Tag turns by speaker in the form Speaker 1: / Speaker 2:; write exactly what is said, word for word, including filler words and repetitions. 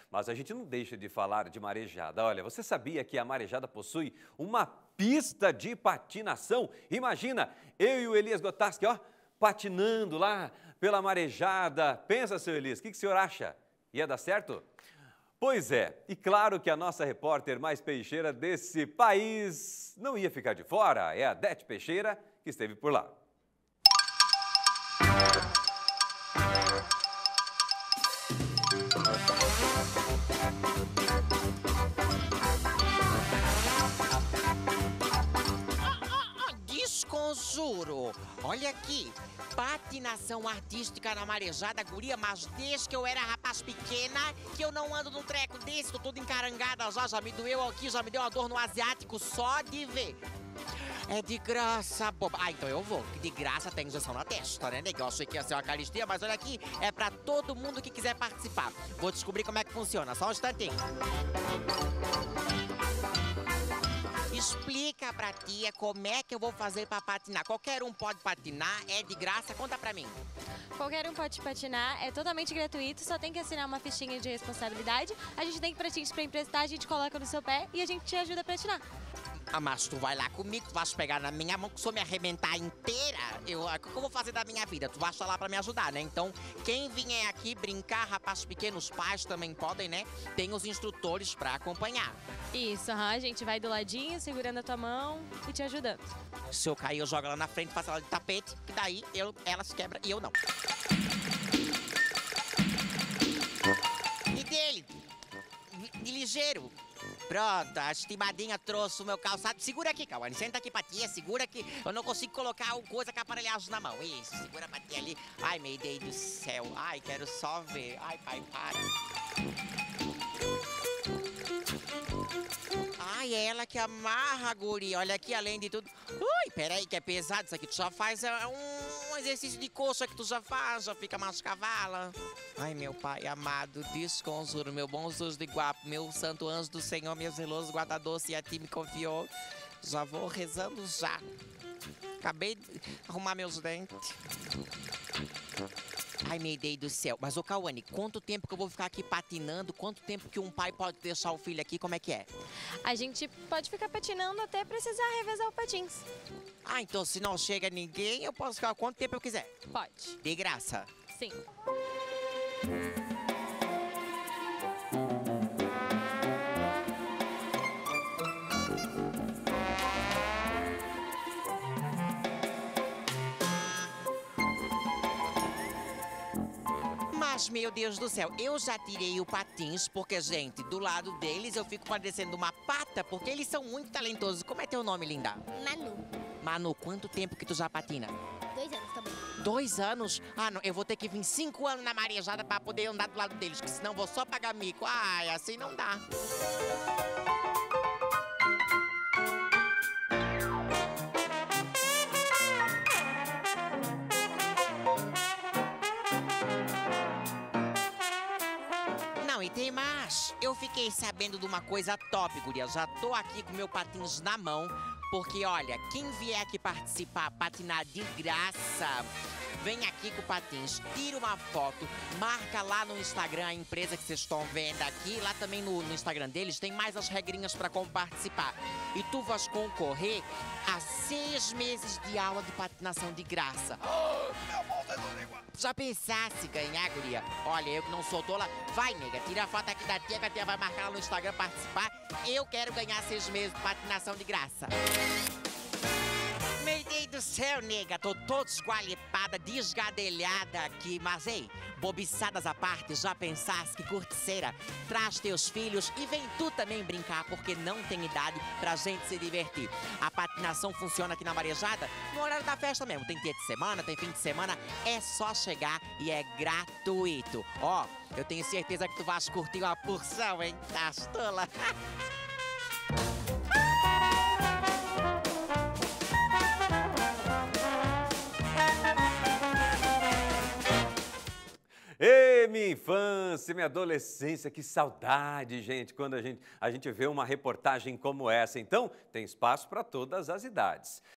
Speaker 1: mas a gente não deixa de falar de marejada. Olha, você sabia que a marejada possui uma pista de patinação? Imagina, eu e o Elias Gotarski, ó, patinando lá pela marejada. Pensa, seu Elias, o que, que o senhor acha? Ia dar certo? Pois é, e claro que a nossa repórter mais peixeira desse país não ia ficar de fora. É a Dete Peixeira que esteve por lá.
Speaker 2: Desconjuro! Olha aqui, patinação artística na marejada, guria, mas desde que eu era rapaz pequena, que eu não ando num treco desse, tô toda encarangada já, já me doeu aqui, já me deu uma dor no asiático só de ver. É de graça, boba. Ah, então eu vou, que de graça tem injeção na testa, né, nega? Eu achei que ia ser uma caristia, mas olha aqui, é pra todo mundo que quiser participar. Vou descobrir como é que funciona, só um instantinho. Explica pra tia como é que eu vou fazer pra patinar. Qualquer um pode patinar, é de graça, conta pra mim.
Speaker 3: Qualquer um pode patinar, é totalmente gratuito, só tem que assinar uma fichinha de responsabilidade. A gente tem patins pra emprestar, a gente coloca no seu pé e a gente te ajuda a patinar.
Speaker 2: Ah, mas tu vai lá comigo, tu vais pegar na minha mão, que se eu me arrebentar inteira, eu, o que eu vou fazer da minha vida? Tu vais estar lá pra me ajudar, né? Então, quem vier aqui brincar, rapaz pequenos, pais também podem, né? Tem os instrutores pra acompanhar.
Speaker 3: Isso, aham, a gente vai do ladinho, segurando a tua mão e te ajudando.
Speaker 2: Se eu cair, eu jogo ela na frente, faço ela de tapete, que daí eu, ela se quebra e eu não. E dele? De ligeiro. Pronto, a estimadinha trouxe o meu calçado. Segura aqui, Cauane, senta aqui pra tia, segura aqui. Eu não consigo colocar o coisa com aparelhagem na mão. Isso, segura pra tia ali. Ai, meu Deus do céu. Ai, quero só ver. Ai, pai, para. Ai, é ela que amarra, guri. Olha aqui, além de tudo. Ui, peraí, que é pesado isso aqui. Tu já faz é, um exercício de coxa que tu já faz, já fica mais cavala. Ai, meu pai amado, desconjuro, meu bom Jesus de guapo, meu santo anjo do Senhor, meu zeloso guardador, se a ti me confiou. Já vou rezando já. Acabei de arrumar meus dentes. Ai, meu Deus do céu. Mas, ô, Cauane, quanto tempo que eu vou ficar aqui patinando? Quanto tempo que um pai pode deixar o filho aqui? Como é que é?
Speaker 3: A gente pode ficar patinando até precisar revezar o patins.
Speaker 2: Ah, então se não chega ninguém, eu posso ficar quanto tempo eu quiser?
Speaker 3: Pode.
Speaker 2: De graça.
Speaker 3: Sim.
Speaker 2: Mas, meu Deus do céu, eu já tirei o patins, porque, gente, do lado deles eu fico parecendo uma pata, porque eles são muito talentosos. Como é teu nome, linda?
Speaker 4: Manu,
Speaker 2: Manu, quanto tempo que tu já patina?
Speaker 4: dois anos também.
Speaker 2: Dois anos? Ah, não, eu vou ter que vir cinco anos na marejada pra poder andar do lado deles, que senão vou só pagar mico. Ai, assim não dá. Não, e tem mais. Eu fiquei sabendo de uma coisa top, guria. Já tô aqui com meu patins na mão, porque, olha, quem vier aqui participar, patinar de graça, vem aqui com o patins, tira uma foto, marca lá no Instagram a empresa que vocês estão vendo aqui. Lá também no, no Instagram deles tem mais as regrinhas para como participar. E tu vais concorrer a seis meses de aula de patinação de graça. Já pensasse ganhar, guria? Olha, eu que não sou tola. Vai, nega, tira a foto aqui da tia, que a tia vai marcar lá no Instagram participar. Eu quero ganhar seis meses de patinação de graça. Meu Deus do céu, nega, tô toda esqualipada, desgadelhada aqui. Mas, ei, bobiçadas à parte, já pensaste que curticeira? Traz teus filhos e vem tu também brincar, porque não tem idade pra gente se divertir. A patinação funciona aqui na marejada no horário da festa mesmo. Tem dia de semana, tem fim de semana, é só chegar e é gratuito. Ó, eu tenho certeza que tu vais curtir uma porção, hein? Tá tola.
Speaker 1: Ei, minha infância, minha adolescência, que saudade, gente, quando a gente, a gente vê uma reportagem como essa. Então, tem espaço para todas as idades.